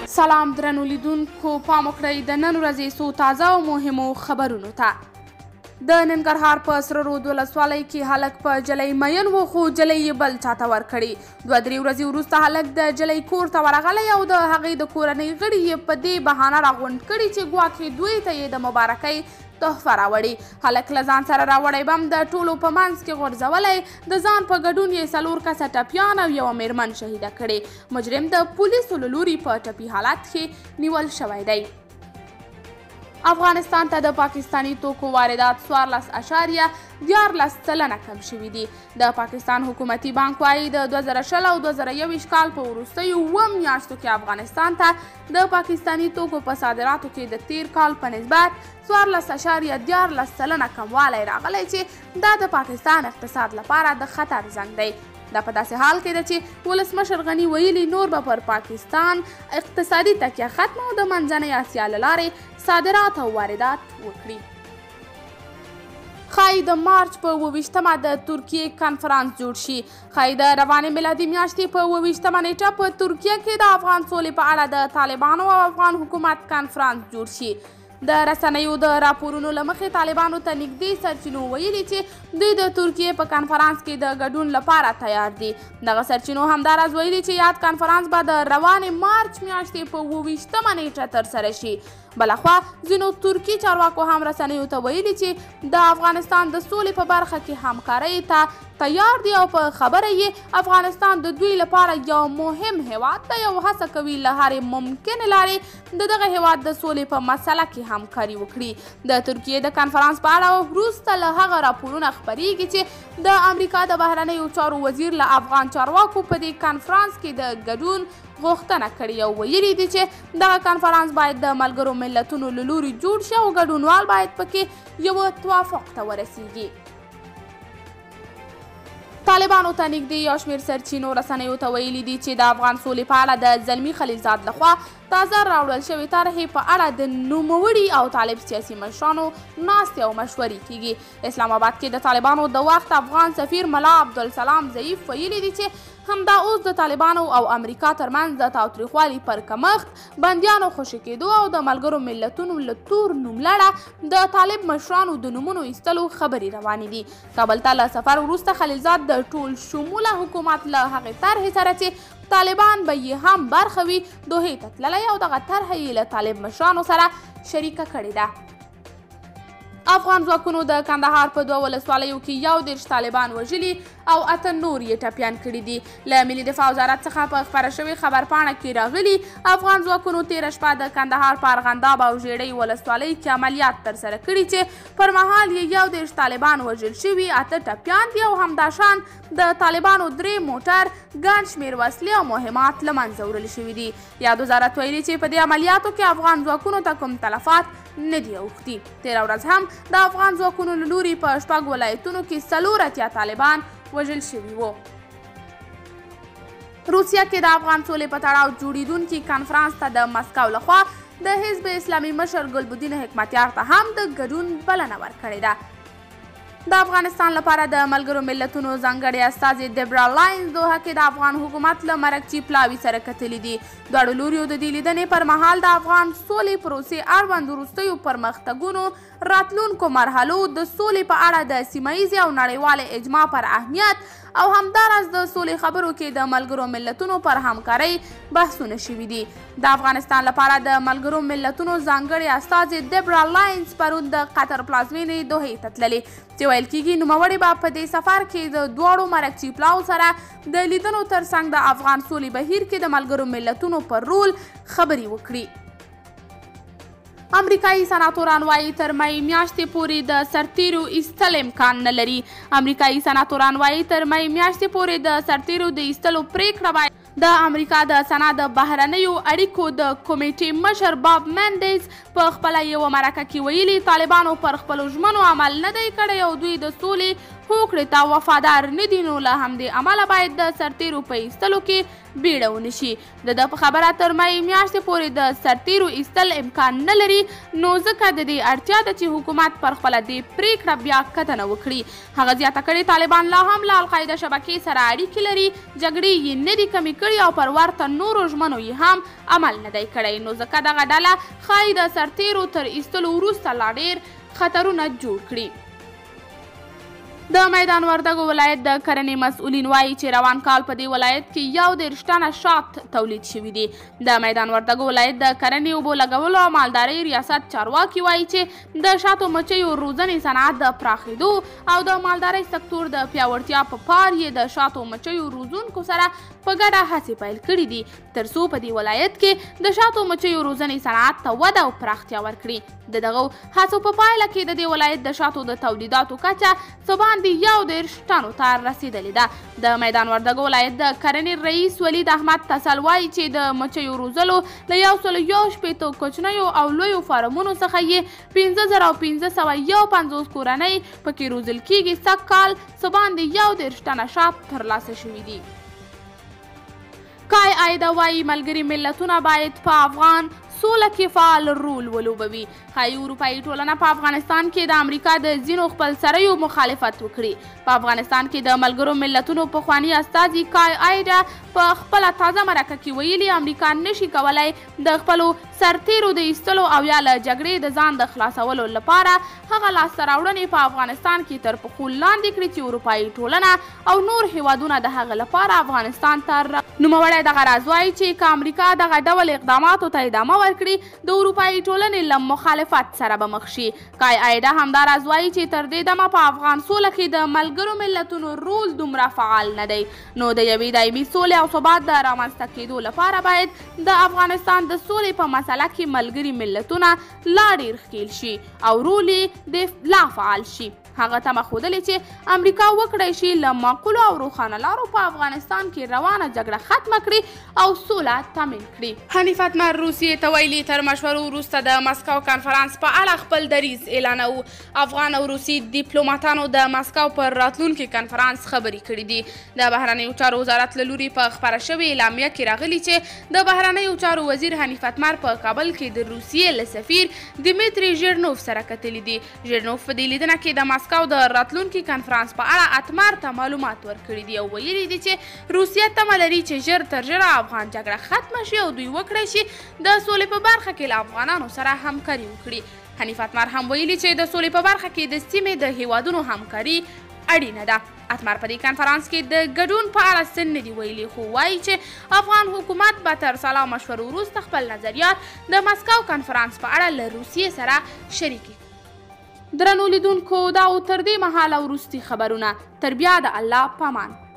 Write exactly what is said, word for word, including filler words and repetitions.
سلام درنو لیدونکو، پام وکړئ د نن ورځې څو تازه او مهمو خبرونو ته. د ننګرهار په سره رود ولسوالۍ کې هلک په جلۍ مین و، خو جلۍ یې بل چاته ورکړې. دوه درې ورځې وروسته هلک د جلۍ کور ته ورغلی او د هغې د کورنۍ غړي یې په دې بهانه راغونډ کړي چې ګواکې دوی ته یې د مبارکۍ تحفه راوړي. هلک له ځان سره راوړی بم د ټولو په منځ کې غورځولی، د ځان په ګډون یې څلور کسه ټپیان او یوه میرمن شهیده کړې. مجرم د پولیسو له لوري په ټپي حالت کې نیول شوی دی. افغانستان ته د پاکستاني توکو واردات څوارلس اشاریه دیارلس سلنه کم شوي دي. د پاکستان حکومتي بانک وایي د دوه زره شل او دوه زره یوویشت کال په وروستیو اووه میاشتو کې افغانستان ته د پاکستاني توکو په صادراتو کې د تیر کال په نسبت څوارلس اشاریه دیارلس سلنه کموالی راغلی چې دا د پاکستان اقتصاد لپاره د خطر زنګ دی. دا په داسې حال کې ده چې ولسمشر غني ویلي نور به پر پاکستان اقتصادي تکیه ختمه او د منځنۍ اسیا له لارې صادرات او واردات وکړي. ښایي د مارچ په اووه ویشتمه د ترکیې کنفرانس جوړ شي. ښایي د روانې میلادي میاشتې په اووه ویشتمه نیټه په ترکیه کې د افغان سولې په اړه د طالبانو او افغان حکومت کنفرانس جوړ شي. د رسنیو د راپورونو له مخې طالبانو ته نږدې سرچینو ویلي چې دوی د ترکیې په کنفرانس کې د ګډون لپاره تیار دي. دغه سرچینو همداراز ویلي چې یاد کنفرانس به د روانې مارچ میاشتې په اووه ویشتمه نیټه ترسره شي. بلخوا ځینو ترکي چارواکو هم رسنیو ته ویلي چې د افغانستان د سولې په برخه کې همکارۍ ته تیار دي او په خبره یې افغانستان د دوی لپاره یو مهم هیواد دی او هڅه کوي له هرې ممکنې لارې د دغه هیواد د سولې په مسله کې همکاري وکړي. د ترکیې د کنفرانس په اړه وروسته له هغه راپورونه خپریږي چې د امریکا د بهرنیو چارو وزیر له افغان چارواکو په دې کنفرانس کې د ګډون غوښتنه کړې او ویلي دي چې دغه کنفرانس باید د ملګرو ملتونو له لوري جوړ شي او ګډونوال باید پکې یوه توافق ته ورسیږي. طالبانو ته نږدې یو شمېر سرچینو رسنیو ته ویلي دي چې د افغان سولې په اړه د زلمي خلیلزاد لخوا تازه راوړل شوې طرحې په اړه د نوموړي او طالب سیاسي مشرانو ناستې او مشورې کیږي. اسلام آباد کې د طالبانو د وخت افغان سفیر ملا عبدالسلام ضعیف ویلي دي چې همدا اوس د طالبانو او امریکا ترمنځ د تاوتریخوالي پر کمښت، بندیانو خوشي کېدو او د ملګرو ملتونو له تور نوملړه د طالب مشرانو د نومونو ایستلو خبرې روانې دي. کابل ته له سفر وروسته خلیلزاد د ټول شموله حکومت له هغې طرحې سره چې طالبان به یې هم برخه وي دوحې ته تللی او دغه طرحه یې له طالب مشرانو سره شریکه کړې ده. افغان ځواکونو د کندهار په دوه ولسوالیو کې یو دېرش طالبان وژلي او اته نور یې ټپیان کړي دي. له ملي دفاع وزارت څخه په خپره شوې خبرپاڼه کې راغلي افغان ځواکونو تېره شپه د کندهار په ارغنداب او ژیړۍ ولسوالۍ کې عملیات ترسره کړي چې پر مهال یې یو دېرش طالبان وژل شوي، اته ټپیان دي او همداشان د طالبانو درې موټر، ګڼ شمېر وسلې او مهمات له منځه وړل شوي دي. یاد وزارت ویلي چې په دې عملیاتو کې افغان ځواکونو ته کوم تلفات نه دي اوښتي. تېره ورځ هم د افغان ځواکونو له لوري په شپږ ولایتونو کې څلور اتیا طالبان وژل شوي وو. روسیه کې د افغان سولې په تړاو جوړېدونکي کنفرانس ته د مسکو لخوا د حزب اسلامي مشر ګلبدین حکمتیار ته هم د ګډون بلنه ورکړې ده. د افغانستان لپاره د ملګرو ملتونو ځانګړی استازي ډیبرا لاینز دوحه کې د افغان حکومت له مرکچي پلاوي سره کتلي دي. دواړو لوریو د دې لیدنې پر مهال د افغان سولې پروسې اړوند وروستیو پرمختګونو، راتلونکو مرحلو، د سولې په اړه د سیمه ییزې او نړیوالې اجماع پر اهمیت او همداراز د سولې خبرو کې د ملګرو ملتونو پر همکارۍ بحثونه شوي دي. د افغانستان لپاره د ملګرو ملتونو ځانګړي استازي ډیبرا لاینز پرون د قطر پلازمینې دوحې ته تللې چې ویل کېږي نوموړې به په دې سفر کې د دواړو مرکچي پلاو سره د لیدنو ترڅنګ د افغان سولې بهیر کې د ملګرو ملتونو پر رول خبرې وکړي. امریکایي سناتوران وایي تر مۍ میاشتې پورې د سرتیرو ایستل امکان نه لري. امریکایي سناتوران وایي تر مۍ میاشتې پورې د سرتیرو د ایستلو پریکړه باید د امریکا د سنا د بهرنیو اړیکو د کمیټې مشر باب مینډیز په خپله یوه مرکه کې ویلي طالبانو پر خپلو ژمنو عمل نه دی کړی او دوی د سولې هوکړې ته وفادار نه دي، نو له همدې امله باید د سرتیرو په ایستلو کې بیړه ونه شي. د ده په خبره تر مۍ میاشتې پورې د سرتیرو ایستل امکان نه لري، نو ځکه د دې اړتیا ده چې حکومت پر خپله دې پریکړه بیا کتنه وکړي. هغه زیاته کړې طالبان لا هم له القاعده شبکې سره اړیکې لري، جګړې یې نه دي کمې کړي او پر ورته نورو ژمنو یې هم عمل نه دی کړی، نو ځکه دغه ډله ښایي د سرتیرو تر ایستلو وروسته لا ډېر خطرونه جوړ کړي. د میدان وردګو ولایت د کرنې مسؤلین وایي چې روان کال په دې ولایت کې یو دېرش ټنه شات تولید شوي دي. د میدان وردګو ولایت د کرنې اوبو لګولو او مالدارۍ ریاست چارواکي وایي چې د شاتو مچیو روزنې صنعت د پراخېدو او د مالدارۍ سکتور د پیاوړتیا په پار یې د شاتو مچیو روزونکو سره په ګډه هڅې پیل کړي دي تر څو په دې ولایت کې د شاتو مچیو روزنې صنعت ته وده او پراختیا ورکړي. د دغو هڅو په پایله کې د دې ولایت د شاتو د تولیداتو کچه څه باندې یو دېرش ټنو ته رسېدلې ده. د میدان وردګو ولایت د کرنې رئیس ولید احمد تسل وایي چې د مچیو روزلو له یو سلو یو شپېتو کوچنیو او لویو فارمونو څخه یې پنځه زره او پنځه سوه یو پنځوس کورنۍ پکې روزل کیږي. سږ کال څه باندې یو دېرش ټنه شات ترلاسه شوي دي. کای عایده وایي ملګري ملتونه باید په افغان سوله کې فعال رول ولوبوي. ښایي اروپایي ټولنه په افغانستان کې د امریکا د ځینو خپلسریو مخالفت وکړي. په افغانستان کې د ملګرو ملتونو پخواني استازي کای عایده په خپله تازه مرکه کې ویلي امریکا نشي کولی د خپلو سرتیرو د ایستلو او یا له جګړې د ځان د خلاصولو لپاره هغه لاسته راوړنې په افغانستان کې تر پښو لاندې کړي چې اروپایي ټولنه او نور هیوادونه د هغه لپاره افغانستان ته نوموړی دغه راز وایي چې که امریکا دغه ډول اقداماتو ته ادامه ورکړي د اروپایي ټولنې له مخالفت سره به مخ شي. کای عایده همداراز وایي چې تر دې دمه په افغان سوله کې د ملګرو ملتونو رول دومره فعال نه دی، نو د یوې دایمي سولې او ثبات د رامنځته کېدو لپاره باید د افغانستان د سولې په مسله کې ملګري ملتونه لا ډېر ښکیل شي او رول یې لا فعال شي. هغه تمه ښودلې چې امریکا وکړی شي له معقولو او روښانه لارو په افغانستان کې روانه جګړه ختمه کړي او سوله تامین کړي. حنیف اتمر روسیې ته ویلي تر مشورو وروسته د مسکو کنفرانس په اړه خپل دریځ اعلانوو. افغان او روسي ډیپلوماتانو د مسکو پر راتلونکي کنفرانس خبرې کړي دي. د بهرنیو چارو وزارت له لوري په خپره شوې اعلامیه کې راغلي چې د بهرنیو چارو وزیر حنیف اتمر په کابل کې د روسیې له سفیر دیمیتری ژیرنوف سره کتلي دي. ژیرنوف په دې لیدنه کې د مسکو د راتلونکي کنفرانس په اړه اتمر ته معلومات ورکړي دي او ویلي دي چې روسیه تمه لري چې ژر تر ژره افغان جګړه ختمه شي او دوی وکړی شي د سولې په برخه کې له افغانانو سره همکاري وکړي. حنیف اتمر هم ویلي چې د سولې په برخه کې د سیمې د هیوادونو همکاري اړینه ده. اتمر په دې کنفرانس کې د ګډون په اړه څه نه دي ویلي، خو وایي چې افغان حکومت به تر سلا مشورو وروسته خپل نظریات د مسکو کنفرانس په اړه له روسیې سره شریک کړي. درنو لیدونکو دا او تر دې مهاله وروستي خبرونه. تر بیا د الله پامان.